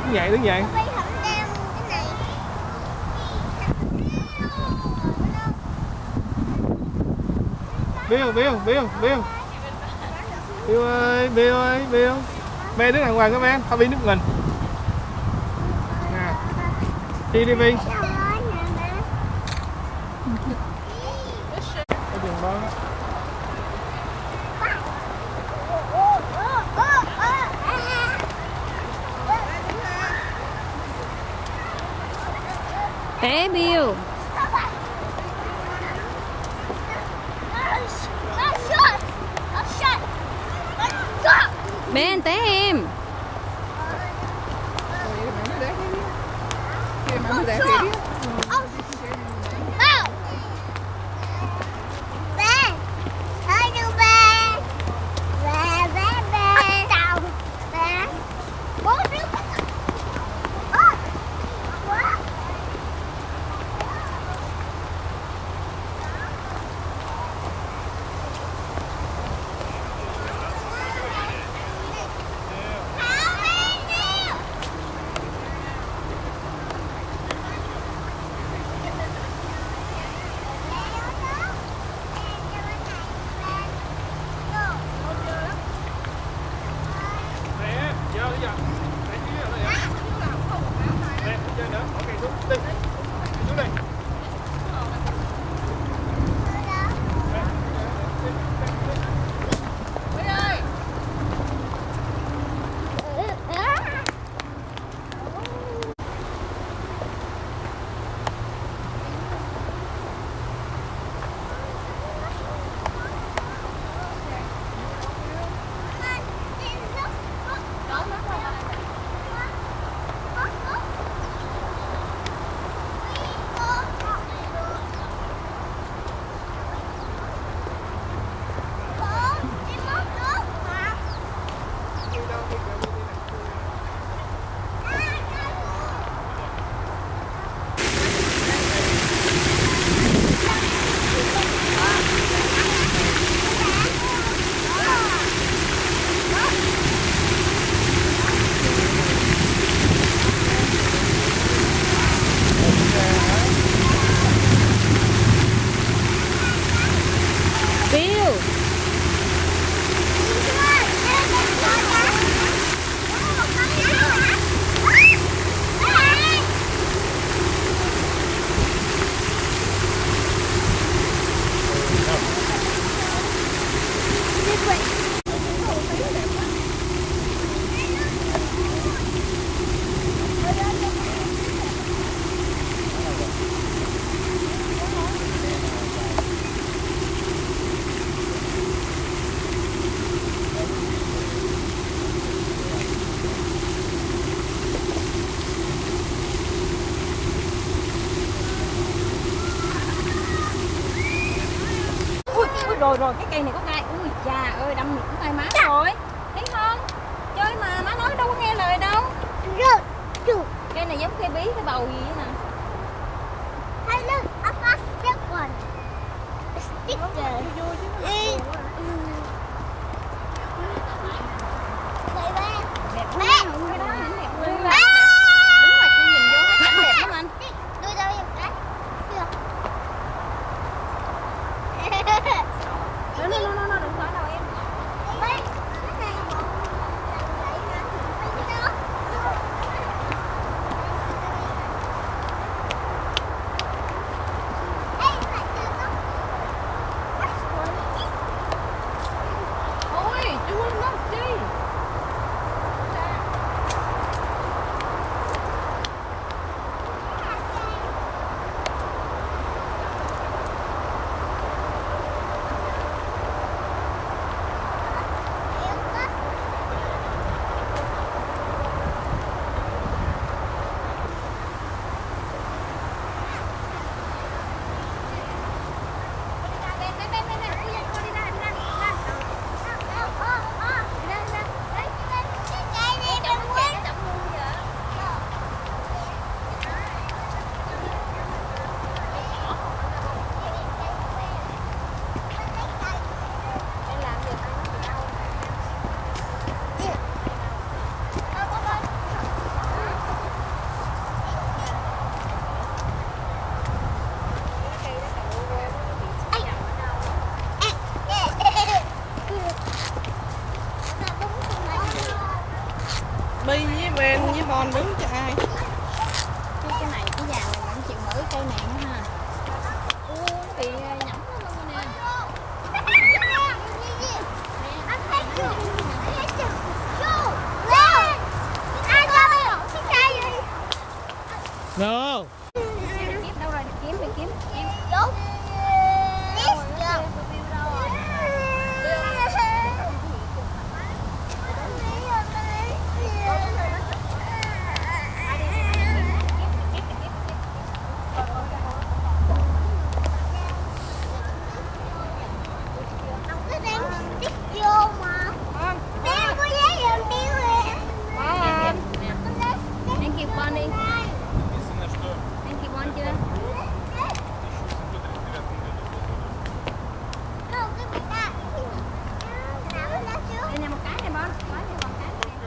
đứng dậy. Bill ơi. Be đứng đàng hoàng các bé, Fabi nước mình. Nè. Đi đi Vi. Cái dừng đó. Té Bill. Ben té em. Rồi cái cây này có gai. Ui chà ơi, đâm được tay má rồi. Thấy không? Chơi mà má nói đâu có nghe lời đâu. Cây này giống cây bí, cái bầu gì vậy nè. Hey look, I found stick one. A sticker. Đẹp quá. Cái đó ảnh đẹp luôn. Đứng ngoài kia nhìn vô thấy cảnh đẹp lắm anh. Đưa cho em cái. Nó đừng khỏi đầu em. Bi với Ben với Bon đứng cho ai? Cái này cái vàng này bạn chịu mở cái cây này nữa ha. Bị nhẫm nó luôn nè. No. Kiếm đâu rồi? Kiếm. Đúng. Let's go. Nó đang stick vô mà. Bé có giấy làm tiêu nè. Anh kịp con đi. Anh kịp con chưa? Đây nè một cái này Bon. Nói cho con cái này.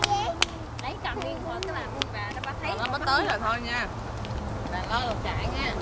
Lấy cầm đi qua cái làm và nó bắt thấy. Nó mới tới rồi thôi nha. Bạn lo lột chạy nha.